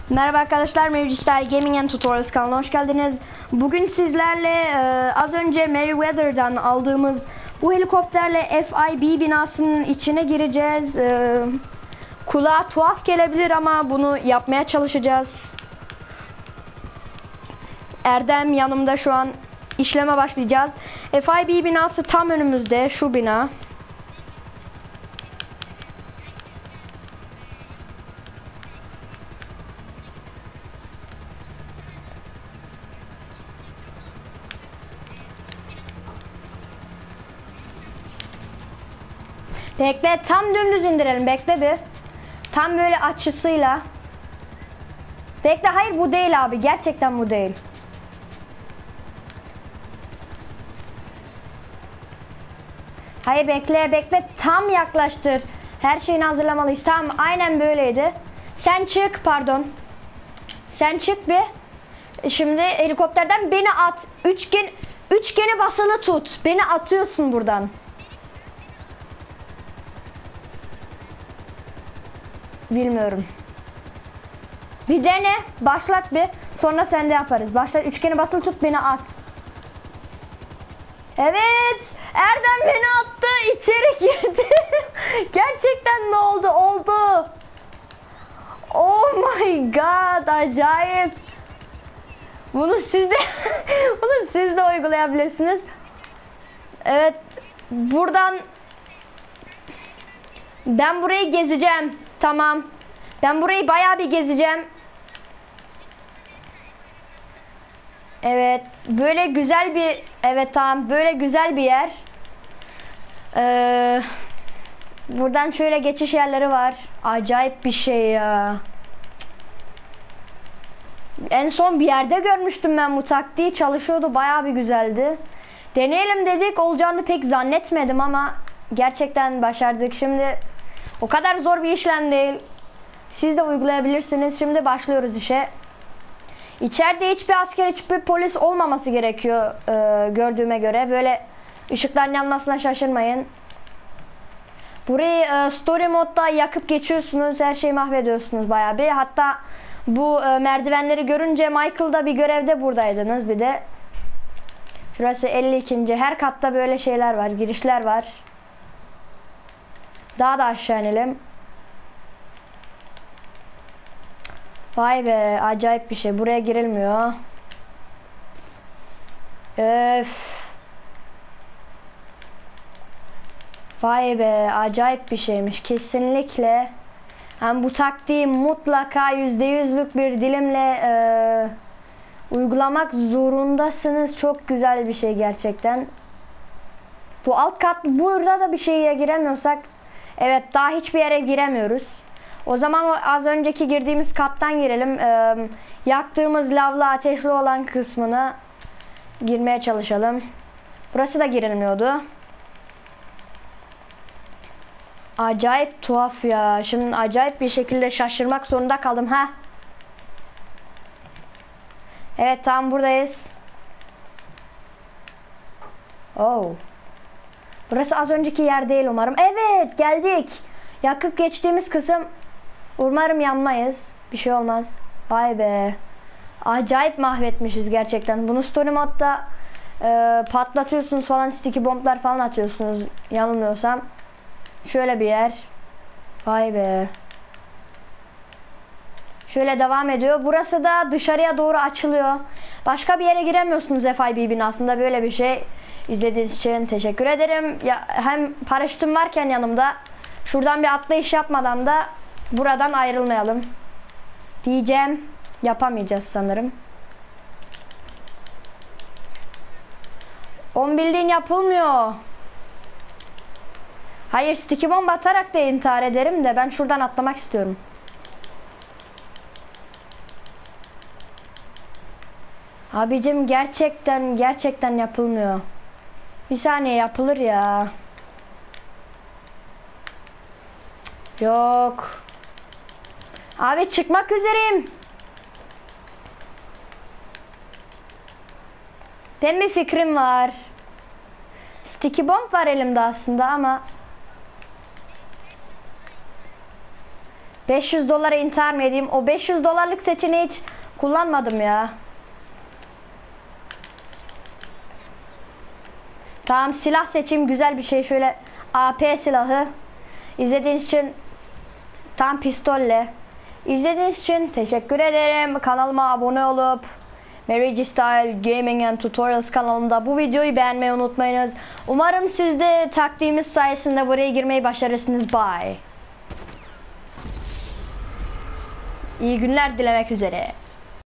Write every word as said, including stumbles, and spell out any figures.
Merhaba arkadaşlar, Mevcisler Gaming and Tutorials kanalına hoş geldiniz. Bugün sizlerle e, az önce Merryweather'dan aldığımız bu helikopterle F I B binasının içine gireceğiz. E, kulağa tuhaf gelebilir ama bunu yapmaya çalışacağız. Erdem yanımda, şu an işleme başlayacağız. F I B binası tam önümüzde, şu bina. Bekle, tam dümdüz indirelim, bekle bir. Tam böyle açısıyla. Bekle, hayır bu değil abi, gerçekten bu değil. Hayır bekle bekle, tam yaklaştır. Her şeyini hazırlamalıyız. Tamam, aynen böyleydi. Sen çık, pardon. Sen çık bir. Şimdi helikopterden beni at. Üçgen, üçgeni basılı tut. Beni atıyorsun buradan. Bilmiyorum. Bir dene. Başlat bir. Sonra sen de yaparız. Başlat. Üçgeni basılı tut. Beni at. Evet. Erdem beni attı. İçeri girdi. Gerçekten ne oldu? Oldu. Oh my god. Acayip. Bunu siz de bunu siz de uygulayabilirsiniz. Evet. Buradan ben burayı gezeceğim. Tamam. Ben burayı bayağı bir gezeceğim. Evet. Böyle güzel bir... Evet tamam. Böyle güzel bir yer. Ee, buradan şöyle geçiş yerleri var. Acayip bir şey ya. En son bir yerde görmüştüm ben bu taktiği. Çalışıyordu. Bayağı bir güzeldi. Deneyelim dedik. Olacağını pek zannetmedim ama gerçekten başardık. Şimdi o kadar zor bir işlem değil. Siz de uygulayabilirsiniz. Şimdi başlıyoruz işe. İçeride hiçbir asker, hiçbir polis olmaması gerekiyor e, gördüğüme göre. Böyle ışıkların yanmasına şaşırmayın. Burayı e, story modda yakıp geçiyorsunuz. Her şeyi mahvediyorsunuz bayağı bir. Hatta bu e, merdivenleri görünce Michael'da bir görevde buradaydınız bir de. Şurası elli ikinci Her katta böyle şeyler var. Girişler var. Daha da aşağı inelim. Vay be, acayip bir şey. Buraya girilmiyor. Öf. Vay be, acayip bir şeymiş. Kesinlikle. Yani bu taktiği mutlaka yüzde yüzlük bir dilimle e, uygulamak zorundasınız. Çok güzel bir şey gerçekten. Bu alt kat, burada da bir şeye giremiyorsak, evet, daha hiçbir yere giremiyoruz. O zaman o az önceki girdiğimiz kattan girelim. Ee, yaktığımız lavla ateşli olan kısmına girmeye çalışalım. Burası da girilmiyordu. Acayip tuhaf ya. Şimdi acayip bir şekilde şaşırmak zorunda kaldım. Ha. Evet, tam buradayız. Oh. Burası az önceki yer değil umarım. Evet, geldik. Yakıp geçtiğimiz kısım. Umarım yanmayız. Bir şey olmaz. Vay be. Acayip mahvetmişiz gerçekten. Bunu story modda e, patlatıyorsunuz falan. Sticky bomblar falan atıyorsunuz. Yanılmıyorsam. Şöyle bir yer. Vay be. Şöyle devam ediyor. Burası da dışarıya doğru açılıyor. Başka bir yere giremiyorsunuz F I B binasında. Böyle bir şey. İzlediğiniz için teşekkür ederim. Ya, hem paraşütüm varken yanımda. Şuradan bir atlayış yapmadan da buradan ayrılmayalım diyeceğim. Yapamayacağız sanırım. On bildiğin yapılmıyor. Hayır, sticky bomb atarak da intihar ederim de ben şuradan atlamak istiyorum. Abicim gerçekten gerçekten yapılmıyor. Bir saniye, yapılır ya. Yok. Abi çıkmak üzereyim. Benim bir fikrim var. Sticky bomb var elimde aslında ama beş yüz dolara intihar mı edeyim? O beş yüz dolarlık seçeneği hiç kullanmadım ya. Tamam, silah seçeyim, güzel bir şey, şöyle A P silahı. İzlediğiniz için tam pistolle. İzlediğiniz için teşekkür ederim. Kanalıma abone olup Mary G Style Gaming and Tutorials kanalında bu videoyu beğenmeyi unutmayınız. Umarım siz de taktiğimiz sayesinde buraya girmeyi başarırsınız. Bye. İyi günler dilemek üzere.